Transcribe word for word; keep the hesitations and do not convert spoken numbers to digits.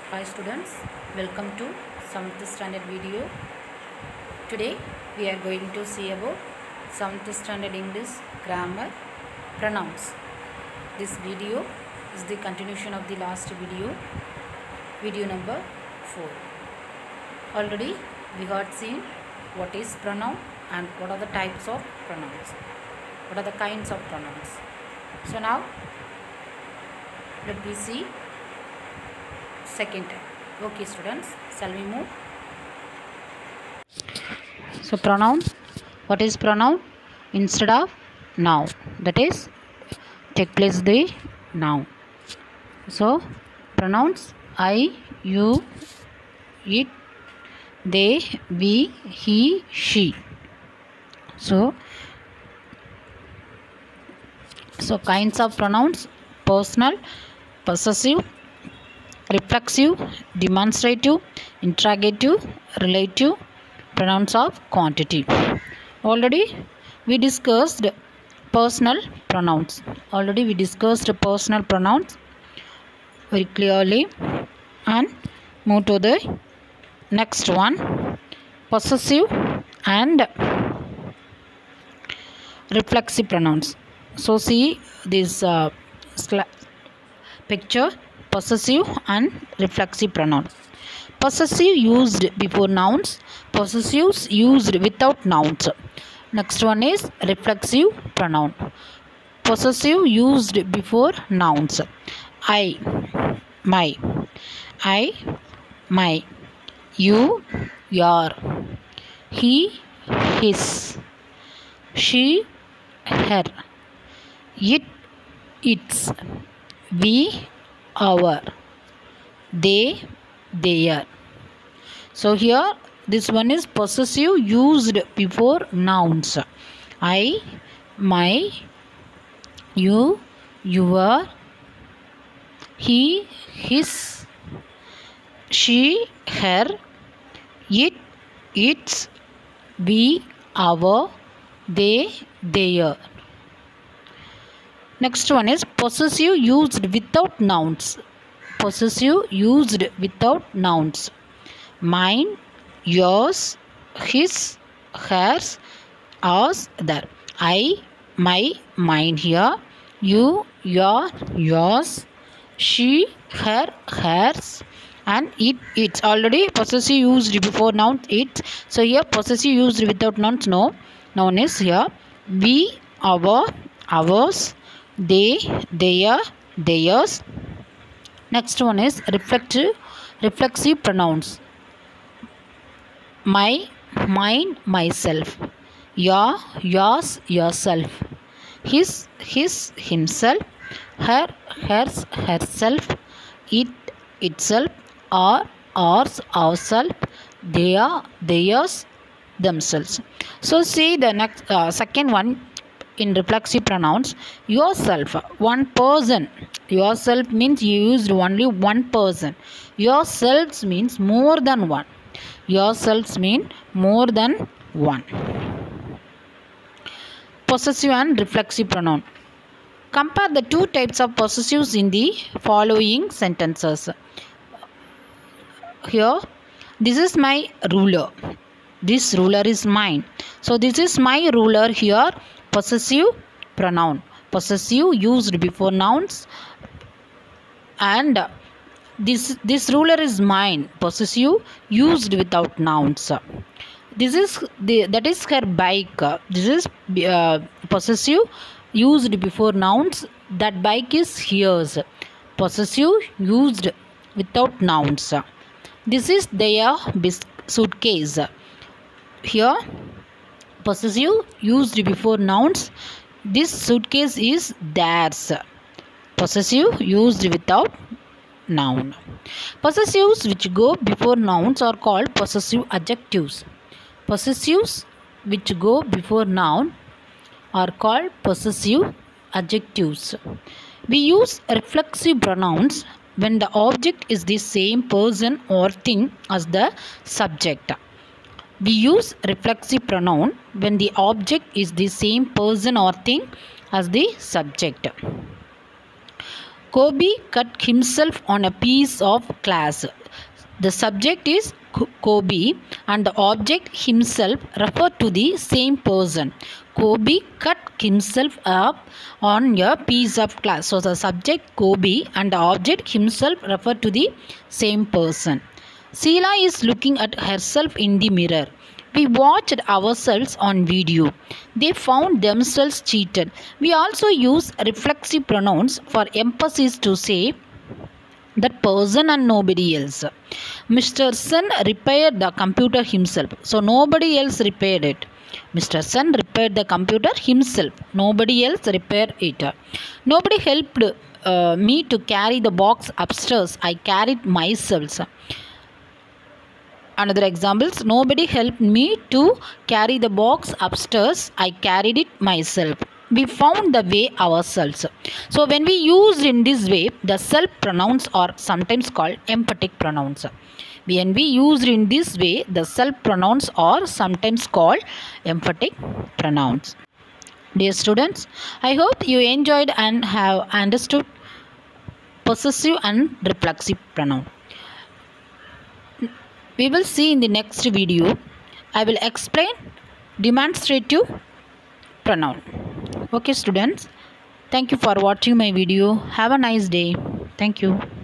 Hi students, welcome to seventh standard video. Today we are going to see about seventh standard English grammar pronouns. This video is the continuation of the last video, video number four. Already we had seen what is pronoun and what are the types of pronouns, what are the kinds of pronouns. So now let me see second time. Okay students, shall we move? So pronoun, what is pronoun? Instead of noun, that is take place the noun. So pronouns I, you, it, they, we, he, she. So so kinds of pronouns: personal, possessive, reflexive, demonstrative, interrogative, relative, pronouns of quantity. Already we discussed personal pronouns. Already we discussed personal pronouns very clearly, and move to the next one, possessive and reflexive pronouns. So see this uh, picture, possessive and reflexive pronoun. Possessive used before nouns, possessives used without nouns. Next one is reflexive pronoun. Possessive used before nouns. I, my, I, my, you, your, he, his, she, her, it, its, we, our, they, their. So here this one is possessive used before nouns. I, my, you, your, he, his, she, her, it, its, we, our, they, their. Next one is possessive used without nouns. Possessive used without nouns. Mine, yours, his, hers, ours, their. I, my, mine here. You, your, yours. She, her, hers. And it, it's. Already possessive used before nouns, it. So here possessive used without nouns, no. Noun is here. We, our, ours. They, their, theirs. Next one is reflective, reflexive pronouns. My, mine, myself. Your, yours, yourself. His, his, himself. Her, hers, herself. It, itself. Our, ours, ourself. Their, theirs, themselves. So see the next uh, second one. In reflexive pronouns, yourself, one person. Yourself means you used only one person. Yourselves means more than one. Yourselves mean more than one. Possessive and reflexive pronoun. Compare the two types of possessives in the following sentences. Here, this is my ruler. This ruler is mine. So this is my ruler here. Possessive pronoun. Possessive used before nouns. And this this ruler is mine. Possessive used without nouns. This is the that is her bike. This is uh, possessive used before nouns. That bike is hers. Possessive used without nouns. This is their suitcase. Here possessive used before nouns. This suitcase is theirs. Possessive used without noun. Possessives which go before nouns are called possessive adjectives. Possessives which go before noun are called possessive adjectives. We use reflexive pronouns when the object is the same person or thing as the subject. We use reflexive pronoun when the object is the same person or thing as the subject. Kobe cut himself on a piece of glass. The subject is Kobe and the object himself refer to the same person. Kobe cut himself up on a piece of glass. So the subject Kobe and the object himself refer to the same person. Sheila is looking at herself in the mirror. We watched ourselves on video. They found themselves cheated. We also use reflexive pronouns for emphasis to say that person and nobody else. Mister Sun repaired the computer himself. So nobody else repaired it. Mister Sun repaired the computer himself. Nobody else repaired it. Nobody helped uh, me to carry the box upstairs. I carried myself. Another examples, nobody helped me to carry the box upstairs. I carried it myself. We found the way ourselves. So when we use in this way, the self pronouns are sometimes called emphatic pronouns. When we use in this way, the self pronouns are sometimes called emphatic pronouns. Dear students, I hope you enjoyed and have understood possessive and reflexive pronoun. We will see in the next video. I will explain demonstrative pronoun. Okay students, thank you for watching my video. Have a nice day. Thank you.